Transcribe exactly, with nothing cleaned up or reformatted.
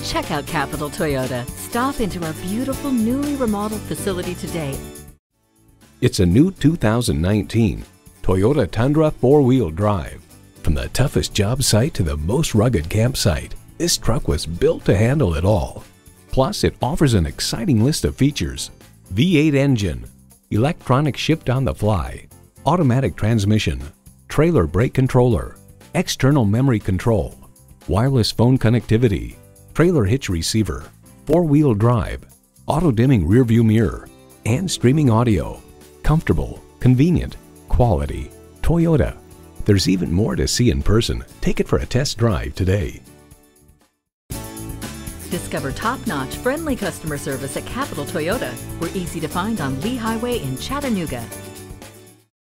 Check out Capital Toyota. Stop into our beautiful, newly remodeled facility today. It's a new two thousand nineteen Toyota Tundra four-wheel drive. From the toughest job site to the most rugged campsite, this truck was built to handle it all. Plus, it offers an exciting list of features: V eight engine, electronic shift on the fly, automatic transmission, trailer brake controller, external memory control, wireless phone connectivity, trailer hitch receiver, four-wheel drive, auto-dimming rearview mirror, and streaming audio. Comfortable, convenient, quality. Toyota. There's even more to see in person. Take it for a test drive today. Discover top-notch, friendly customer service at Capital Toyota. We're easy to find on Lee Highway in Chattanooga.